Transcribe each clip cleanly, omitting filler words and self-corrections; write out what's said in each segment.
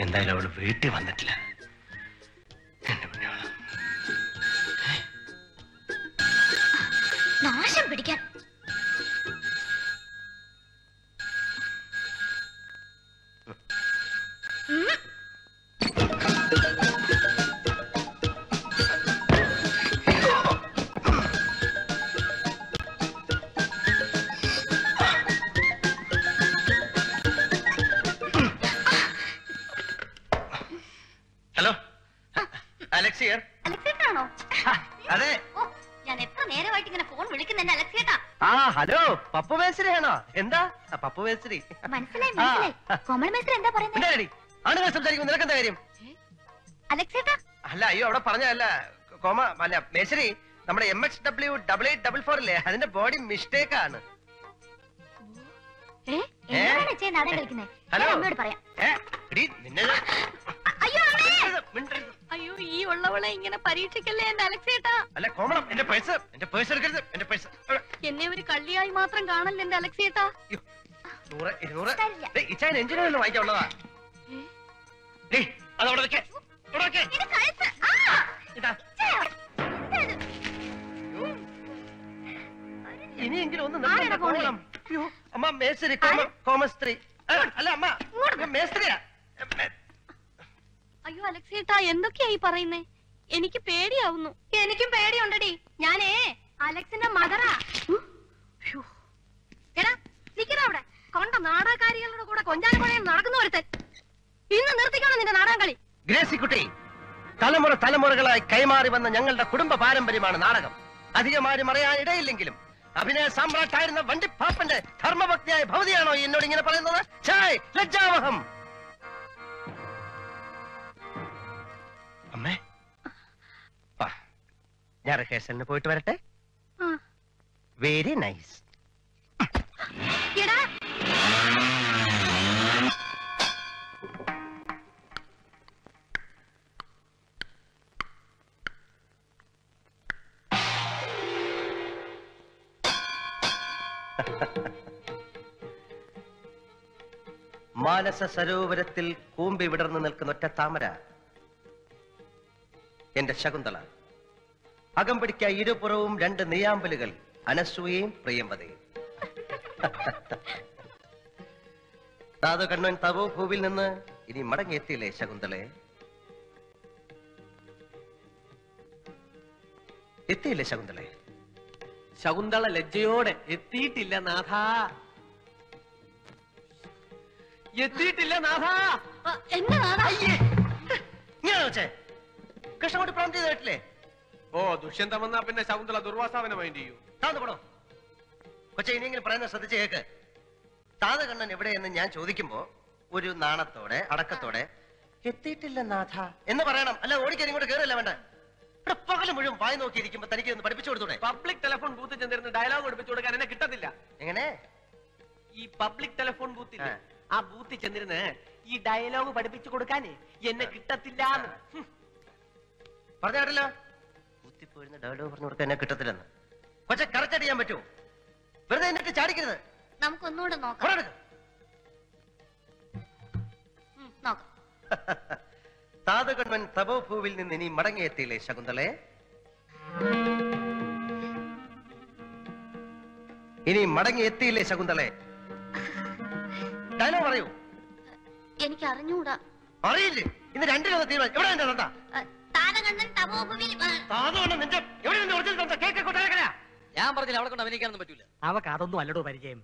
എന്തായാലും അവള് വീട്ടിൽ വന്നിട്ടില്ല. നാശം പിടിക്കാൻ. ഹലോ, അലക്സിയർ. അലക്സേട്ടാണോ? അതെ, ഞാൻ എത്ര നേരമായിട്ട് ഇങ്ങനെ ഫോൺ വിളിക്കുന്നെ അലക്സേട്ടാ. ആ ഹലോ, പപ്പു മേസ്ത്രിയാണോ? എന്താ പപ്പു മേസ്ത്രി? മനസ്സിലായി. കോമൺ മേസ്ത്രി എന്താ പറയുന്നത്? ആണുങ്ങൾ സംസാരിക്കുമ്പോൾ നിനക്കെന്താ കാര്യം? അലക്സേട്ടാ. അല്ല, അയ്യോ, അവിടെ പറഞ്ഞല്ല കോമ അല്ല മേശ്ശേരി. നമ്മുടെ MXW8844 ഇല്ലേ, അതിന്റെ ബോഡി മിസ്റ്റേക്ക് ആണ്. ഹലോ, അമ്മയോട് പറയാം. അയ്യോ, ഈ ഉള്ളവളെ ഇങ്ങനെ പരീക്ഷിക്കല്ലേ എന്റെ അലക്സേട്ടാ. അല്ല കോമളം, എന്റെ പേഴ്സ് എടുക്കരുത്. എന്റെ പേഴ്സ് എന്നെ ഒരു കള്ളിയായി മാത്രം കാണല്ലേ എന്റെ അലക്സേട്ടാ. 100 200 ഇച്ചാൻ എഞ്ചിനീയറിന് വാങ്ങിക്കാനുള്ളതാ. അതവിടെ വെക്കേ. ഇനിയെങ്കിലും ഒന്ന് അമ്മ മേസ്ത്രി, കോമസ്ത്രീ. അല്ല അമ്മ മേസ്ത്രിയാ. അയ്യോ അലക്സേട്ടാ, എന്തൊക്കെയായി പറയുന്നേ? എനിക്ക് പേടിയാവുന്നു. എനിക്കും പേടിയുണ്ടടി. ഞാനേ അലക്സിന്റെ മദറാ. എടാ നിക്കടാ അവിടെ. കൊണ്ട നാടകക്കാരികളുടെ കൂടെ കൊഞ്ചാനും കൊഴയും നടക്കുന്ന ഒരുത്തൻ. ഇന്ന് നിർത്തിക്കണം നിന്റെ നാടകം കളി. ഗ്രേസിക്കുട്ടി, തലമുറകളായി കൈമാറി വന്ന ഞങ്ങളുടെ കുടുംബ പാരമ്പര്യമാണ് നാടകം. അധികമാരും അറിയാൻ ഇടയില്ലെങ്കിലും അഭിനയ സാമ്രാട്ടായിരുന്ന വണ്ടിപ്പാപ്പന്റെ ധർമ്മഭക്തിയായ ഭവതിയാണോ എന്നോട് ഇങ്ങനെ പറയുന്നത്? ലജ്ജാവഹം. അമ്മേ, ഞാൻ റിഹേഴ്സലിന് പോയിട്ട് വരട്ടെ. Very nice. മാനസ സരോവരത്തിൽ കൂമ്പി വിടർന്നു നിൽക്കുന്ന ഒറ്റ താമര എന്റെ ശകുന്തള. അകമ്പടിക്കായി ഇരുപുറവും 2 നെയ്യാമ്പലുകൾ, അനസൂയയും പ്രിയംവതയും. താതു കണ്ണൻ തവോ ഭൂവിൽ നിന്ന് ഇനി മടങ്ങിയെത്തിയില്ലേ ശകുന്തളെ? എത്തിയില്ലേ ശകുന്തളെ? ശകുന്തള ലജ്ജയോടെ എത്തിയിട്ടില്ല നാഥ, എത്തിയിട്ടില്ല നാഥ. കൃഷ്ണൻകുട്ടി പ്രോംപ്റ്റ് ചെയ്തിട്ടില്ലേ? ഓ, ദുഷ്യന്തം വന്നാ പിന്നെ ശകുന്തള ദുർവാസാവിനെ മൈൻഡ് ചെയ്യൂ. താന്നുകൂടോ കൊച്ചെ, ഇനിയെങ്കിലും പറയുന്നത് ശ്രദ്ധിച്ച് കേക്ക്. താതകണ്ണൻ എവിടെയെന്ന് ഞാൻ ചോദിക്കുമ്പോ ഒരു നാണത്തോടെ അടക്കത്തോടെ എത്തിയിട്ടില്ല നാഥ എന്ന് പറയണം. അല്ല ഓടിക്കാൻ ഇങ്ങോട്ട് കയറില്ല വേണ്ട. ഇവിടെ പകല് മുഴുവൻ വായി നോക്കിയിരിക്കുമ്പോ തനിക്ക് ഒന്ന് പഠിപ്പിച്ചു കൊടുത്തൂടെ? പബ്ലിക് ടെലിഫോൺ ബൂത്തിൽ ചെന്നിരുന്ന് ഡയലോഗ് പഠിപ്പിച്ചു കൊടുക്കാൻ എന്നെ കിട്ടത്തില്ല. എങ്ങനെ? ഈ പബ്ലിക് ടെലിഫോൺ ബൂത്തിൽ ആ ബൂത്തിൽ ചെന്നിരുന്ന് ഈ ഡയലോഗ് പഠിപ്പിച്ചു കൊടുക്കാനേ എന്നെ കിട്ടത്തില്ല. പറഞ്ഞാട്ടല്ലോ, ബൂത്തിപ്പോയിരുന്ന ഡയലോഗ് പറഞ്ഞു കൊടുക്കാൻ എന്നെ കിട്ടത്തില്ലെന്ന്. കൊച്ചെ കറക്റ്റ് ചെയ്യാൻ പറ്റുമോ? വെറുതെ എന്നിട്ട് ചാടിക്കരുത്. നമുക്കൊന്നുകൂടെ നോക്കാം. താതകണ്ണൻ തപോഭൂവിൽ നിന്ന് ഇനി മടങ്ങിയെത്തിയില്ലേ ശകുന്തളെ? ഇനി മടങ്ങിയെത്തിയില്ലേ ശകുന്തളെ? ഡയലോഗ് പറയൂ. എനിക്ക് അറിഞ്ഞൂടാ. അറിയില്ലേ? ഇന്ന് 2 തീരുമാനം. എവിടെ എന്റെ തന്ത? ഞാൻ പറഞ്ഞില്ല അവളെ കൊണ്ട് അഭിനയിക്കാനൊന്നും പറ്റൂല. അവക്ക് അതൊന്നും അല്ലടോ പരിചയം.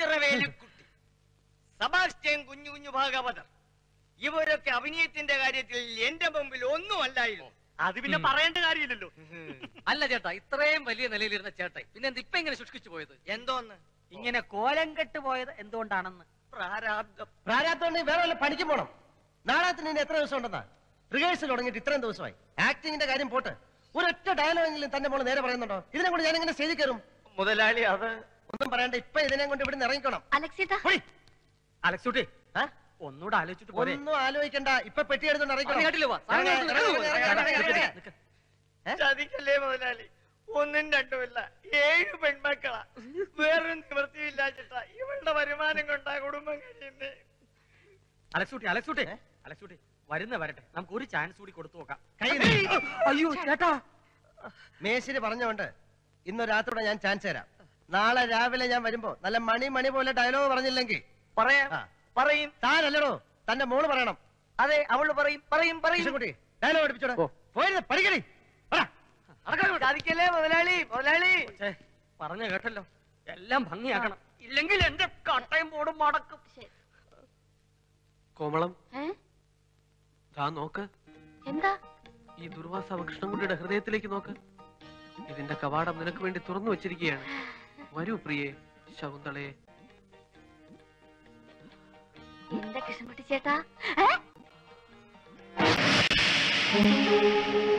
സബാസ്റ്റ്യൻ, കുഞ്ഞു കുഞ്ഞു ഭാഗവതർ, ഇവരൊക്കെ അഭിനയത്തിന്റെ കാര്യത്തിൽ എന്റെ മുമ്പിൽ ഒന്നും അല്ലായിരുന്നു. അത് പിന്നെ പറയേണ്ട കാര്യമില്ലല്ലോ. അല്ല ചേട്ടാ, ഇത്രയും വലിയ നിലയിലിരുന്ന ചേട്ടായി പിന്നെ ഇപ്പൊ ഇങ്ങനെ ശുഷ്കിച്ചു പോയത് എന്തോന്ന്? ഇങ്ങനെ കോലം കെട്ട് പോയത് എന്തുകൊണ്ടാണെന്ന്. പ്രാരാബ്ദം വേറെ വല്ല പണിക്കും പോണം. നാടകത്തിന് ഇനി എത്ര ദിവസം ഉണ്ടെന്നാ? റിഹേഴ്സൽ തുടങ്ങിയിട്ട് ഇത്രയും ദിവസമായി. ആക്ടിങ്ങിന്റെ കാര്യം പോട്ട്, ഒരൊറ്റ ഡയലോഗെങ്കിലും തന്റെ മോള് നേരെ പറയുന്നുണ്ടോ? ഇതിനെ കൊണ്ട് ഞാൻ എങ്ങനെ സ്റ്റേജിൽ കയറും? മുതലാളി, അത് ഒന്നും പറയണ്ട. ഇപ്പൊ ഇതിനെ കൊണ്ട് ഇവിടെ ഇറങ്ങിക്കണം. അലക്സൂട്ടി, ഒന്നുകൂടെ ആലോചിച്ചിട്ട് പോരെ. ഒന്നും ആലോചിക്കണ്ട. ഇപ്പൊ പെട്ടി എടുത്തോണ്ട് ഇറങ്ങിക്കണം. ചതിക്കല്ലേ മുതലാളി? 1ഉം 2ഉമില്ല, 7 പെൺമക്കളാ. വേറൊരു നിവൃത്തിയില്ലാച്ചിട്ടാ ഇവളുടെ വരുമാനം കൊണ്ടാ കുടുംബം കഴിയുന്നേ. അലക്സൂട്ടി, വരുന്ന വരട്ടെ, നമുക്ക് ഒരു ചാൻസ് കൂടി കൊടുത്തു നോക്കാം. അയ്യോ ചേട്ടാ, മേശിന് പറഞ്ഞോണ്ട് ഇന്ന് രാത്രിയോടെ ഞാൻ ചാൻസ് തരാം. നാളെ രാവിലെ ഞാൻ വരുമ്പോ നല്ല മണി പോലെ ഡയലോഗ് പറഞ്ഞില്ലെങ്കിൽ പറയാം, പറയും. താനല്ലടോ, തന്റെ മോള് പറയണം. അതെ, അവള് പറയും. കുട്ടി ഡയലോഗ് പഠിപ്പിച്ചോടോ. പോയിരുന്ന് പഠിക്കണേ. സാധിക്കല്ലേ മുതലാളി? പറഞ്ഞു കേട്ടല്ലോ, എല്ലാം ഭംഗിയാക്കണം, ഇല്ലെങ്കിൽ എന്റെ കട്ടയും പോടും മടക്കും. കോമളം, നോക്ക്. എന്താ? ഈ ദുർവാസ കൃഷ്ണൻകുട്ടിയുടെ ഹൃദയത്തിലേക്ക് നോക്ക്. ഇതിന്റെ കവാടം നിനക്ക് വേണ്ടി തുറന്നു വെച്ചിരിക്കുകയാണ്. വരൂ പ്രിയേ, ശകുന്തളയെ. എന്താ കൃഷ്ണൻകുട്ടി ചേട്ടാ?